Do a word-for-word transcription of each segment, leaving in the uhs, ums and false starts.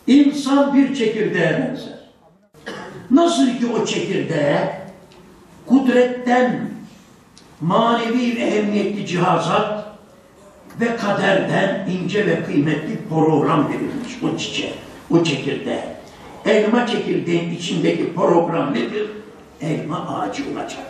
İnsan bir çekirdeğe benzer. Nasıl ki o çekirdeğe kudretten manevi ve ehemmiyetli cihazat ve kaderden ince ve kıymetli program verilmiş o çiçeğe, o çekirdeğe. Elma çekirdeğin içindeki program nedir? Elma ağacı olacak.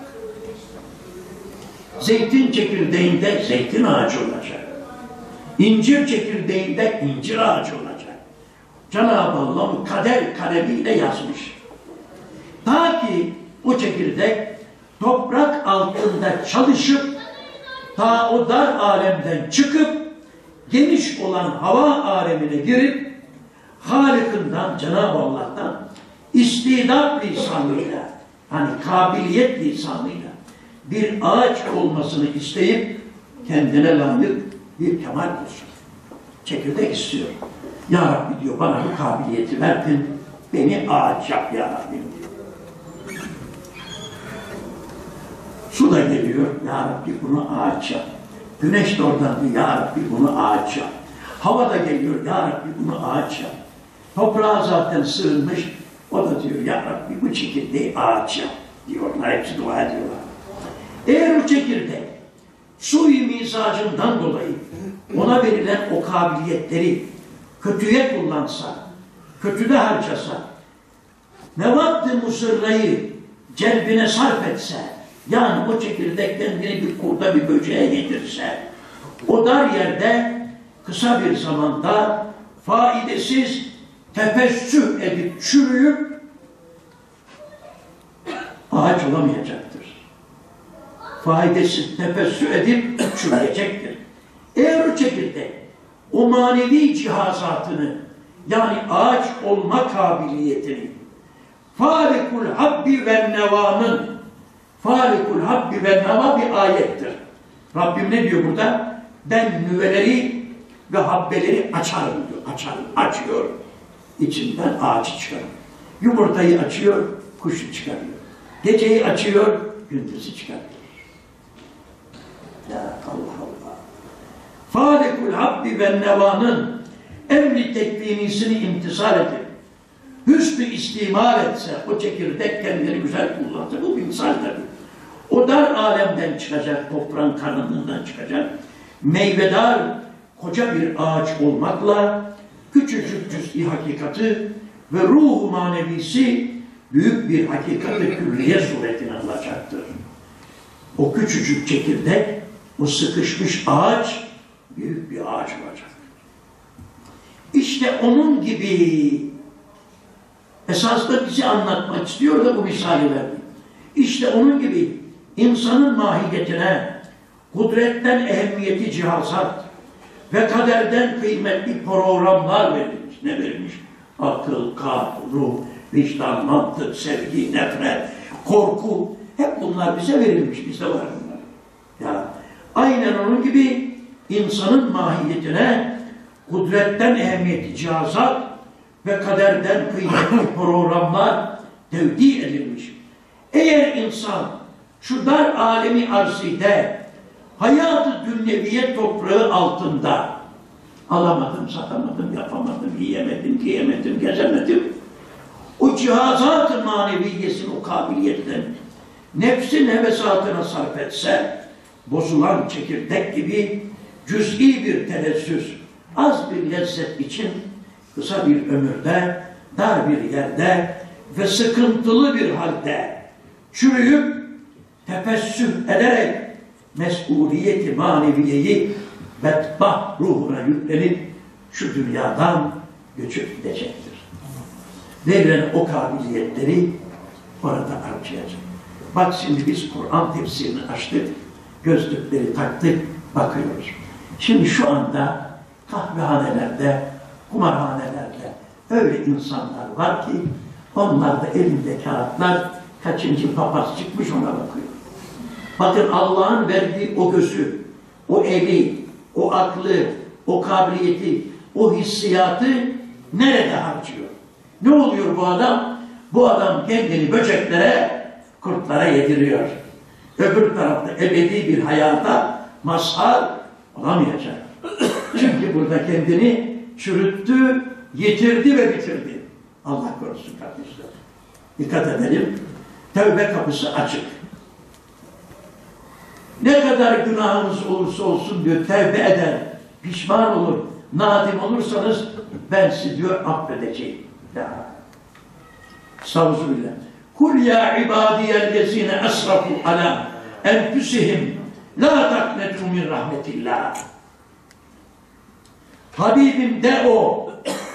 Zeytin çekirdeğinde zeytin ağacı olacak. İncir çekirdeğinde incir ağacı olacak. Cenab-ı Allah kader kalemiyle yazmış. Ta ki o çekirdek toprak altında çalışıp ta o dar alemden çıkıp geniş olan hava alemine girip Halık'ından, Cenab-ı Allah'tan istidat lisanıyla, hani kabiliyet lisanıyla bir ağaç olmasını isteyip kendine layık bir kemal bulsun. Çekirdek istiyor. Ya Rabbi diyor, bana bu kabiliyeti verdin, beni ağaç yap ya Rabbi diyor. Su da geliyor, ya Rabbi bunu ağaç yap. Güneş de oradan diyor, ya Rabbi bunu ağaç yap. Hava da geliyor, ya Rabbi bunu ağaç yap. Toprağa zaten sığınmış, o da diyor, ya Rabbi bu çekirdeği ağaç yap diyorlar, hepsi dua ediyorlar. Eğer o çekirdek su-i mizacından dolayı ona verilen o kabiliyetleri kötüye kullansa, kötüde harcasa, mevadd-ı musırrayı celbine sarf etse, yani o çekirdek kendini bir kurda bir böceğe getirse, o dar yerde kısa bir zamanda faidesiz tefessüh edip çürüyüp ağaç olamayacaktır. Faidesiz tefessüh edip çürüyecektir. Eğer o çekirdek o manevi cihazatını, yani ağaç olma kabiliyetini Falikul Habbi ve Neva'nın, Falikul Habbi ve Neva bir ayettir. Rabbim ne diyor burada? Ben nüveleri ve habbeleri açarım diyor. Açarım, açıyor. İçinden ağacı çıkarıyor. Yumurtayı açıyor, kuşu çıkarıyor. Geceyi açıyor, gündüzü çıkarıyor. Ya Allah Allah. Falikul Habbi ve Neva'nın emri tekvinisini imtisal edip hüsnü istimal etse, o çekirdek kendini güzel kullansa, bu bir misal tabii. O dar alemden çıkacak, toprağın karnından çıkacak, meyvedar koca bir ağaç olmakla küçücük cüz'i hakikati ve ruh-u manevisi büyük bir hakikat-ı külliye suretini alacaktır. O küçücük çekirdek, o sıkışmış ağaç büyük bir ağaç olacak. İşte onun gibi esas da bizi anlatmak istiyor da bu misali verdi. İşte onun gibi insanın mahiyetine kudretten ehemmiyeti cihazat ve kaderden kıymetli programlar verilmiş. Ne verilmiş? Akıl, kalp, ruh, vicdan, mantık, sevgi, nefret, korku, hep bunlar bize verilmiş. Bizde var bunlar. Ya, aynen onun gibi insanın mahiyetine kudretten ehemmiyeti cihazat ve kaderden kıymetli programlar tevdi edilmiş. Eğer insan şu dar alemi arzide hayat-ı dünyeviye toprağı altında alamadım, satamadım, yapamadım, yiyemedim, giyemedim, gezemedim, o cihazat-ı maneviyesinin o kabiliyetten nefsin hevesatına sarf etse, bozulan çekirdek gibi cüz'i bir telezzüz, az bir lezzet için kısa bir ömürde, dar bir yerde ve sıkıntılı bir halde çürüyüp tefessüh ederek mesuliyeti maneviyeyi bedbah ruhuna yüklenip şu dünyadan göçüp gidecektir. Verilen o kabiliyetleri orada harcayacak. Bak şimdi biz Kur'an tefsirini açtık, gözlükleri taktık, bakıyoruz. Şimdi şu anda kahvehanelerde, kumarhanelerde öyle insanlar var ki onlar da elinde kağıtlar, kaçıncı papaz çıkmış ona bakıyor. Bakın Allah'ın verdiği o gözü, o eli, o aklı, o kabiliyeti, o hissiyatı nerede harcıyor? Ne oluyor bu adam? Bu adam kendini böceklere, kurtlara yediriyor. Öbür tarafta ebedi bir hayata mazhar olamayacak. Çünkü burada kendini çürüttü, yitirdi ve bitirdi. Allah korusun kardeşler. Dikkat edelim. Tevbe kapısı açık. Ne kadar günahınız olursa olsun diyor, tevbe eder, pişman olur, nadim olursanız ben sizi diyor affedeceğim. Ya. Savzubillah. Kul ya ibadiyellezine esrafu ala enfusihim la taknetu min rahmetillah. Habibim de o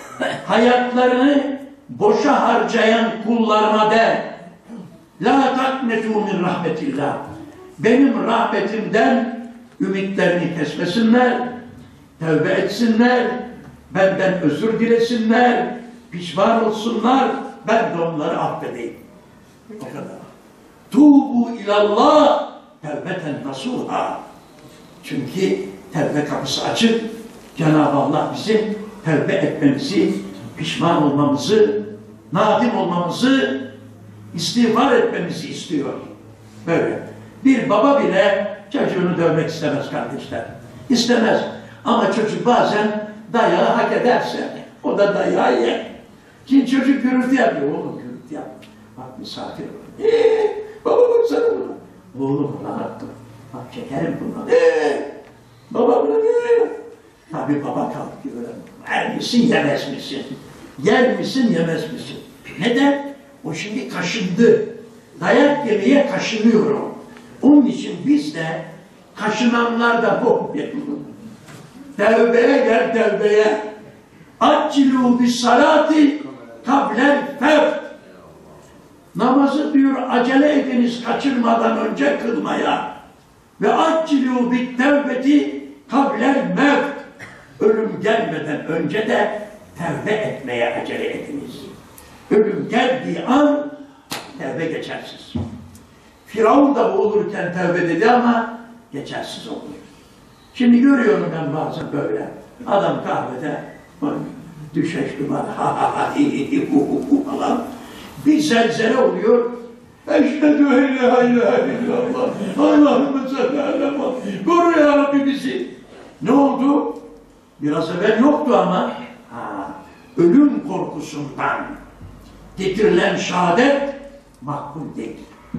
hayatlarını boşa harcayan kullarına de la taknetu min rahmetillah. Benim rahmetimden ümitlerini kesmesinler, tövbe etsinler, benden özür dilesinler, pişman olsunlar, ben de onları affedeyim. O kadar. Tuğbu ilallah tevbeten nasuha. Çünkü tevbe kapısı açık. Cenab-ı Allah bizim tevbe etmemizi, pişman olmamızı, nadim olmamızı, istiğfar etmemizi istiyor. Böyle. Bir baba bile çocuğunu dövmek istemez kardeşler. İstemez. Ama çocuk bazen dayağı hak ederse o da dayağı yer. Şimdi çocuk gürültü yapıyor. Oğlum gürültü yap. Bak misafir var. Eee baba baksana buna. Oğlum buna attım. Bak çekerim bunu. Eee baba buna eee. Tabi baba kalkıyor. Yer misin yemez misin? Yer misin yemez misin? Neden? O şimdi kaşındı. Dayak yemeye kaşınıyor o. Onun için biz de kaşınanlar da bu yapalım. Tevbeye gel tevbeye. Accilu bis salati kablel fevt. Namazı diyor acele ediniz kaçırmadan önce kılmaya. Ve accilu bit tevbeti kablel mevt. Ölüm gelmeden önce de tevbe etmeye acele ediniz. Ölüm geldiği an tevbe geçersiz. Firavun da boğulurken tevbe dedi ama geçersiz oluyor. Şimdi görüyorum ben bazen böyle. Adam kahvede düşeşli var. Ha ha ha hi hi hu hu hu falan. Bir zelzele oluyor. Eşhedü en la ilahe illallah. Allahümme salli ala Muhammed. Koru ya Rabbi bizi. Ne oldu? Biraz evvel yoktu ama ha, ölüm korkusundan getirilen şehadet makbul değil.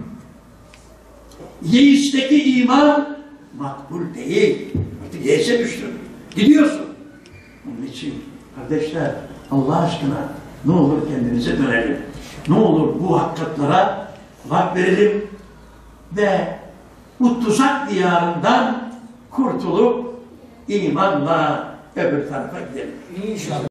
Yeisteki iman makbul değil. Artık yeise düştün. Gidiyorsun. Onun için kardeşler Allah aşkına ne olur kendimize dönelim. Ne olur bu hakikatlara kulak verelim ve bu tuzak diyarından kurtulup imanla öbür tarafa gidelim. İnşallah.